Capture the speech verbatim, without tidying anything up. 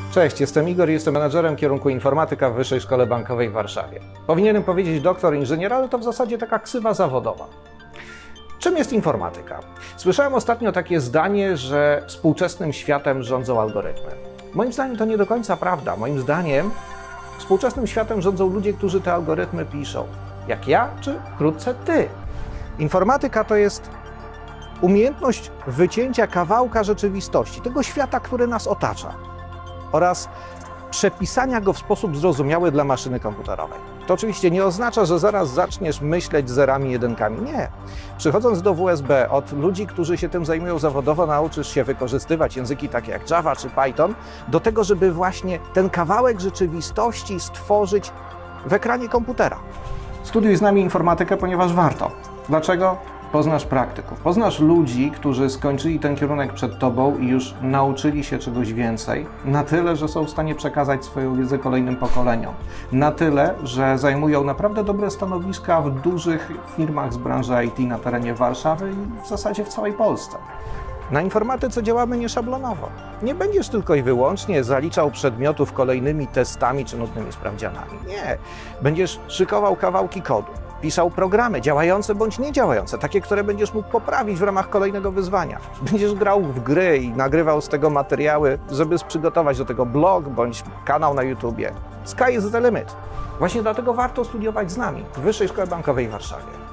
Cześć, jestem Igor i jestem menadżerem kierunku informatyka w Wyższej Szkole Bankowej w Warszawie. Powinienem powiedzieć doktor inżynier, ale to w zasadzie taka ksywa zawodowa. Czym jest informatyka? Słyszałem ostatnio takie zdanie, że współczesnym światem rządzą algorytmy. Moim zdaniem to nie do końca prawda. Moim zdaniem współczesnym światem rządzą ludzie, którzy te algorytmy piszą. Jak ja, czy wkrótce ty. Informatyka to jest umiejętność wycięcia kawałka rzeczywistości, tego świata, który nas otacza, oraz przepisania go w sposób zrozumiały dla maszyny komputerowej. To oczywiście nie oznacza, że zaraz zaczniesz myśleć zerami, jedynkami. Nie. Przychodząc do W S B od ludzi, którzy się tym zajmują zawodowo, nauczysz się wykorzystywać języki takie jak Java czy Python do tego, żeby właśnie ten kawałek rzeczywistości stworzyć w ekranie komputera. Studiuj z nami informatykę, ponieważ warto. Dlaczego? Poznasz praktyków, poznasz ludzi, którzy skończyli ten kierunek przed tobą i już nauczyli się czegoś więcej, na tyle, że są w stanie przekazać swoją wiedzę kolejnym pokoleniom, na tyle, że zajmują naprawdę dobre stanowiska w dużych firmach z branży I T na terenie Warszawy i w zasadzie w całej Polsce. Na informatyce działamy nieszablonowo. Nie będziesz tylko i wyłącznie zaliczał przedmiotów kolejnymi testami czy nudnymi sprawdzianami. Nie. Będziesz szykował kawałki kodu, pisał programy działające bądź niedziałające, takie, które będziesz mógł poprawić w ramach kolejnego wyzwania. Będziesz grał w gry i nagrywał z tego materiały, żeby przygotować do tego blog bądź kanał na YouTubie. Sky is the limit. Właśnie dlatego warto studiować z nami w Wyższej Szkole Bankowej w Warszawie.